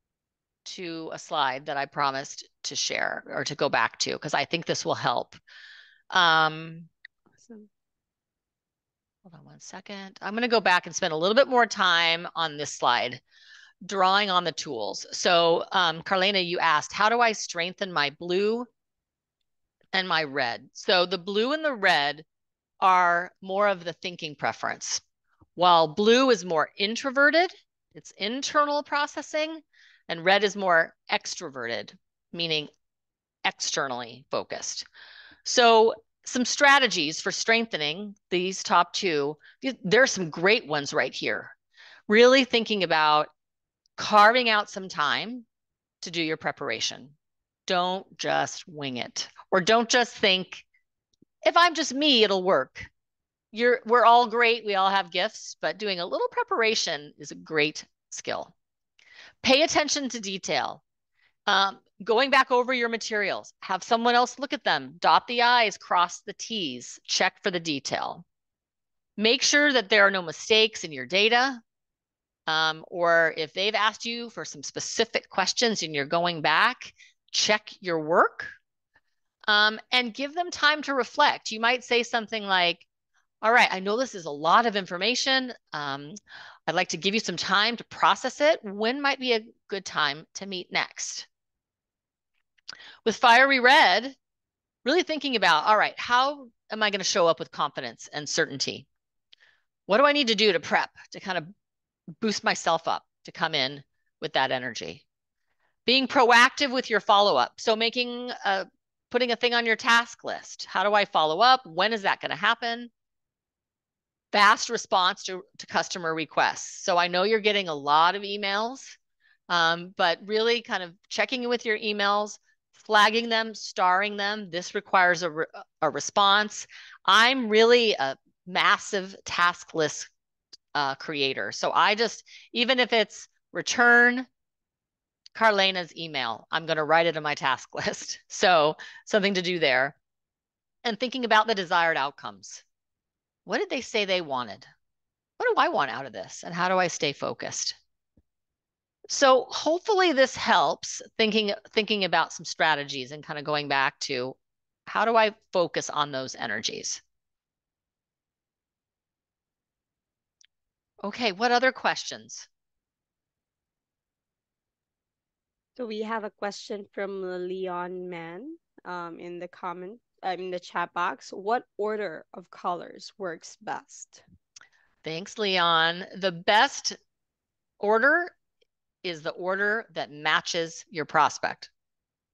to a slide that I promised to share or to go back to because I think this will help. Um, Awesome. hold on one second. I'm going to go back and spend a little bit more time on this slide, drawing on the tools. So, um, Carlena, you asked, how do I strengthen my blue and my red? So the blue and the red are more of the thinking preference, while blue is more introverted, it's internal processing, and red is more extroverted, meaning externally focused. So some strategies for strengthening these top two, there are some great ones right here. Really thinking about carving out some time to do your preparation. Don't just wing it, or don't just think, if I'm just me, it'll work. You're, we're all great. We all have gifts, but doing a little preparation is a great skill. Pay attention to detail. Um, going back over your materials, have someone else look at them, dot the I's, cross the T's, check for the detail. Make sure that there are no mistakes in your data. Um, or if they've asked you for some specific questions and you're going back, check your work um, and give them time to reflect. You might say something like, all right, I know this is a lot of information. Um, I'd like to give you some time to process it. When might be a good time to meet next? With Fiery Red, really thinking about, all right, how am I going to show up with confidence and certainty? What do I need to do to prep, to kind of boost myself up, to come in with that energy? Being proactive with your follow-up. So making a, putting a thing on your task list. How do I follow up? When is that going to happen? Fast response to, to customer requests. So I know you're getting a lot of emails, um, but really kind of checking in with your emails, flagging them, starring them. This requires a, re a response. I'm really a massive task list uh, creator. So I just, even if it's return Carlena's email, I'm going to write it in my task list. So something to do there. And thinking about the desired outcomes. What did they say they wanted? What do I want out of this? And how do I stay focused? So hopefully this helps thinking thinking about some strategies and kind of going back to how do I focus on those energies? Okay, what other questions? So we have a question from Leon Mann um, in the comment, uh, in the chat box. What order of colors works best? Thanks, Leon. The best order is the order that matches your prospect.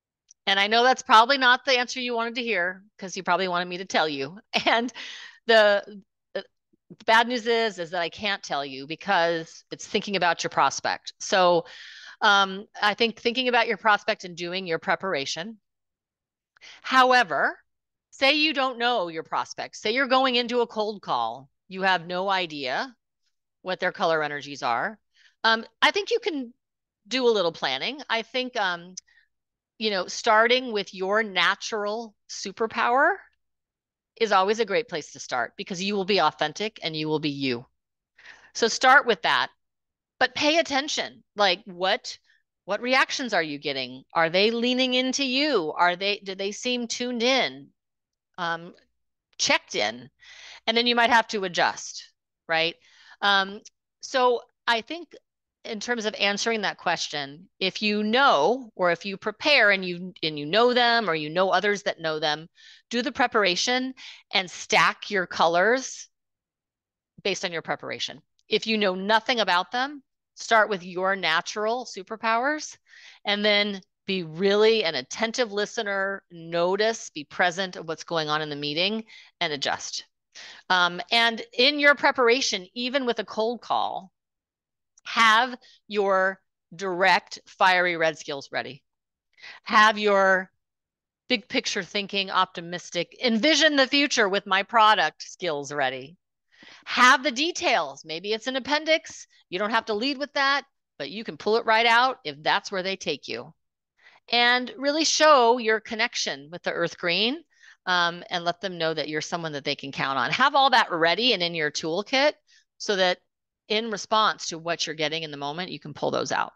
And I know that's probably not the answer you wanted to hear because you probably wanted me to tell you. And the, the bad news is, is that I can't tell you because it's thinking about your prospect. So um, I think thinking about your prospect and doing your preparation. However, say you don't know your prospect. Say you're going into a cold call. You have no idea what their color energies are. Um, I think you can do a little planning. I think, um, you know, starting with your natural superpower is always a great place to start because you will be authentic and you will be you. So start with that, but pay attention. Like what what reactions are you getting? Are they leaning into you? Are they do they seem tuned in? Um, checked in? And then you might have to adjust, right? Um, so I think in terms of answering that question, if you know, or if you prepare and you and you know them, or you know others that know them, do the preparation and stack your colors based on your preparation. If you know nothing about them, start with your natural superpowers and then be really an attentive listener, notice, be present of what's going on in the meeting and adjust. Um, and in your preparation, even with a cold call, have your direct fiery red skills ready. Have your big picture thinking, optimistic, envision the future with my product skills ready. Have the details. Maybe it's an appendix. You don't have to lead with that, but you can pull it right out if that's where they take you. And really show your connection with the earth green, um, and let them know that you're someone that they can count on. Have all that ready and in your toolkit so that in response to what you're getting in the moment, you can pull those out.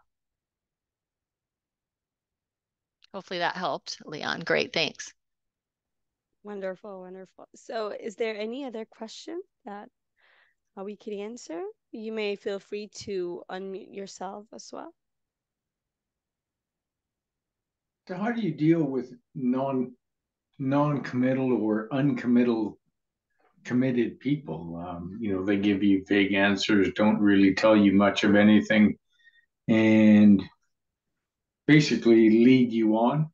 Hopefully that helped, Leon. Great, thanks. Wonderful, wonderful. So, is there any other question that uh, we could answer? You may feel free to unmute yourself as well. So how do you deal with non non-committal or uncommittal committed people? Um, you know, they give you vague answers, don't really tell you much of anything, and basically lead you on.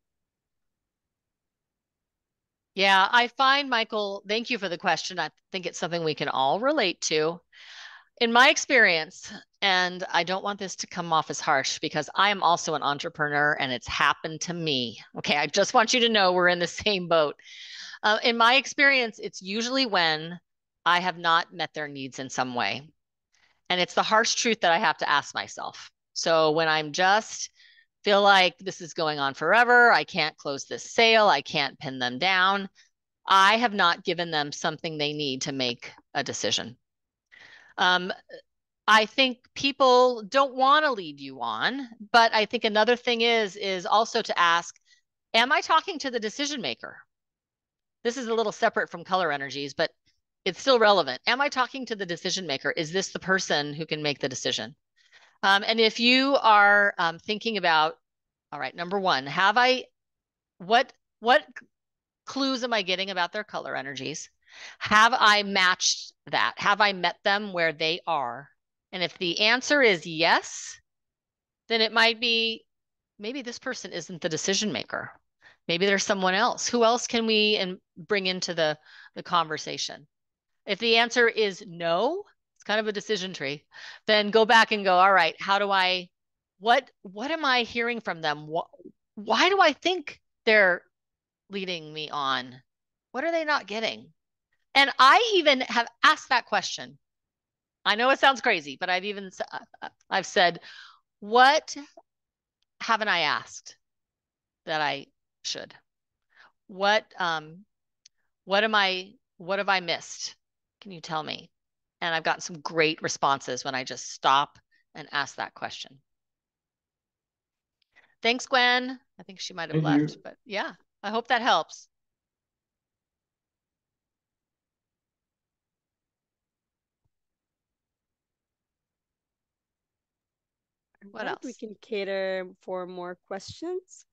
Yeah, I find, Michael, thank you for the question. I think it's something we can all relate to. In my experience, and I don't want this to come off as harsh because I am also an entrepreneur and it's happened to me. Okay, I just want you to know we're in the same boat. Uh, in my experience, it's usually when I have not met their needs in some way. And it's the harsh truth that I have to ask myself. So when I'm just feel like this is going on forever, I can't close this sale, I can't pin them down, I have not given them something they need to make a decision. Um, I think people don't want to lead you on, but I think another thing is is also to ask, am I talking to the decision maker? This is a little separate from color energies, but it's still relevant. Am I talking to the decision maker? Is this the person who can make the decision? Um, and if you are um, thinking about, all right, number one, have I, what, what clues am I getting about their color energies? Have I matched that? Have I met them where they are? And if the answer is yes, then it might be maybe this person isn't the decision maker. Maybe there's someone else. Who else can we and bring into the, the conversation? If the answer is no, it's kind of a decision tree, then go back and go, all right, how do I, what, what am I hearing from them? What, why do I think they're leading me on? What are they not getting? And I even have asked that question. I know it sounds crazy, but I've even, I've said, what haven't I asked that I should? What, um, what am I, what have I missed? Can you tell me? And I've gotten some great responses when I just stop and ask that question. Thanks, Gwen. I think she might have Thank left, you. but yeah, I hope that helps. All What right, we else? can cater for more questions.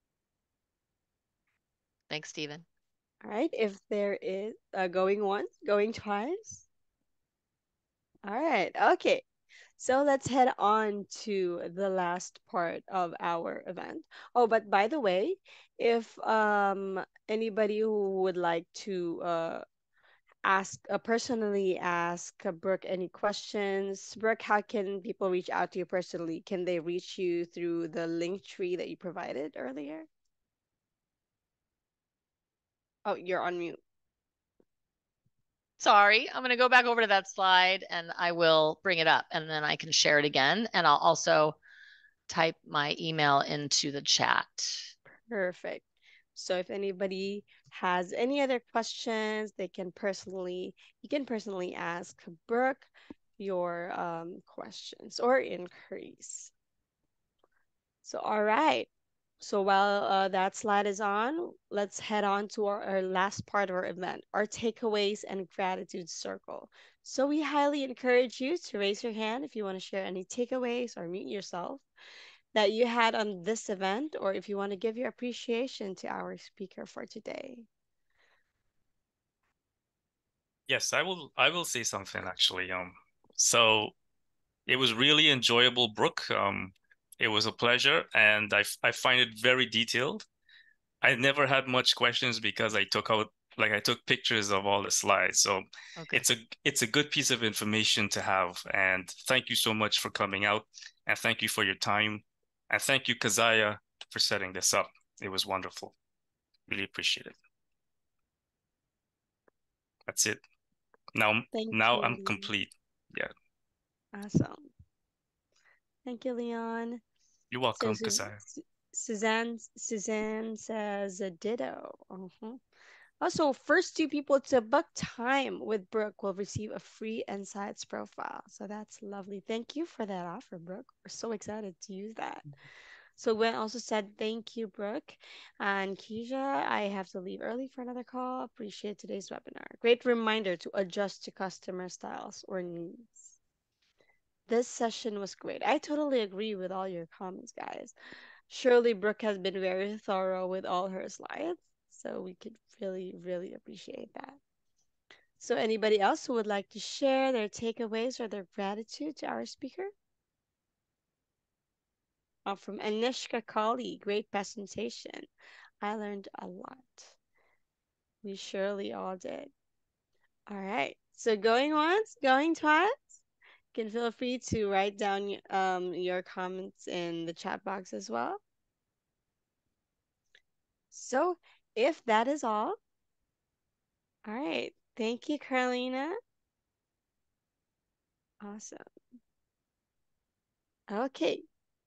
Thanks, Stephen. All right, if there is uh, going once, going twice. All right, okay. So let's head on to the last part of our event. Oh, but by the way, if um anybody who would like to uh ask uh, personally ask uh, Brooke any questions, Brooke, how can people reach out to you personally? Can they reach you through the link tree that you provided earlier? Oh, you're on mute. Sorry, I'm going to go back over to that slide and I will bring it up and then I can share it again. And I'll also type my email into the chat. Perfect. So if anybody has any other questions, they can personally, you can personally ask Brooke your um, questions or inquiries. So, all right. So while uh, that slide is on, let's head on to our, our last part of our event, our takeaways and gratitude circle. So we highly encourage you to raise your hand if you want to share any takeaways or mute yourself that you had on this event, or if you want to give your appreciation to our speaker for today. Yes, I will I will say something actually. Um, so it was really enjoyable, Brooke. Um, it was a pleasure, and I I find it very detailed. I never had much questions because I took out like I took pictures of all the slides. So Okay. it's a it's a good piece of information to have. And thank you so much for coming out, and thank you for your time, and thank you, Kazaya, for setting this up. It was wonderful. Really appreciate it. That's it. Now Thank now you, I'm Leon. complete. Yeah. Awesome. Thank you, Leon. You're So welcome, Sus- Kazaya. Su- Suzanne Suzanne says a ditto. Uh-huh. Also, first two people to book time with Brooke will receive a free Insights profile. So that's lovely. Thank you for that offer, Brooke. We're so excited to use that. So Gwen also said, thank you, Brooke. And Keisha, I have to leave early for another call. Appreciate today's webinar. Great reminder to adjust to customer styles or needs. This session was great. I totally agree with all your comments, guys. Surely Brooke has been very thorough with all her slides. So we could really, really appreciate that. So anybody else who would like to share their takeaways or their gratitude to our speaker? Uh, from Anishka Kali, great presentation. I learned a lot. We surely all did. All right. So going once, going twice. You can feel free to write down um, your comments in the chat box as well. So if that is all, all right. Thank you, Carolina. Awesome. Okay.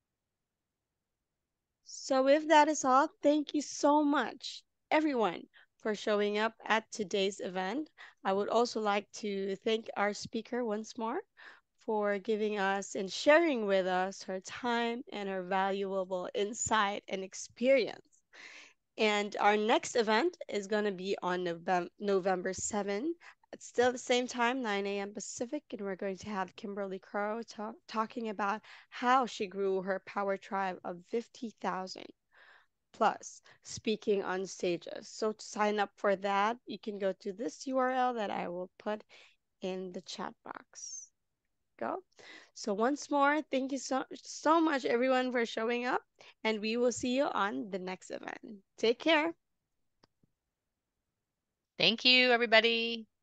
So if that is all, thank you so much, everyone, for showing up at today's event. I would also like to thank our speaker once more for giving us and sharing with us her time and her valuable insight and experience. And our next event is going to be on November, November seventh. It's still the same time, nine a m. Pacific, and we're going to have Kimberly Crow talk, talking about how she grew her power tribe of fifty thousand plus speaking on stages. So to sign up for that, you can go to this U R L that I will put in the chat box. Go. So once more, thank you so so much everyone for showing up, and we will see you on the next event. Take care. Thank you, everybody.